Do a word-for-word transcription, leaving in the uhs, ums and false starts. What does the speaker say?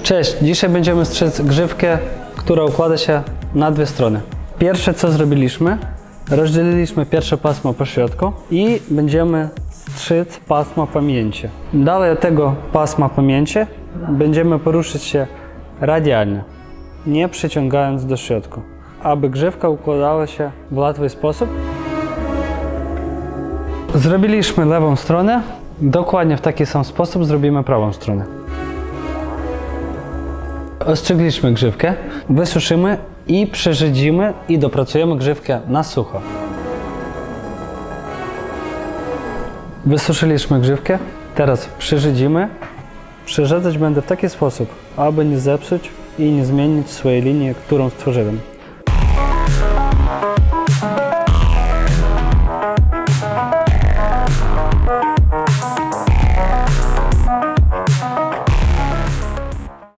Cześć, dzisiaj będziemy strzec grzywkę, która układa się na dwie strony. Pierwsze co zrobiliśmy, rozdzieliliśmy pierwsze pasmo po środku i będziemy strzec pasmo pomiędzy. Dalej od tego pasma pomiędzy będziemy poruszać się radialnie, nie przyciągając do środka, aby grzywka układała się w łatwy sposób. Zrobiliśmy lewą stronę, dokładnie w taki sam sposób zrobimy prawą stronę. Ostrzygliśmy grzywkę, wysuszymy i przerzedzimy i dopracujemy grzywkę na sucho. Wysuszyliśmy grzywkę, teraz przerzedzimy. Przerzedzać będę w taki sposób, aby nie zepsuć i nie zmienić swojej linii, którą stworzyłem.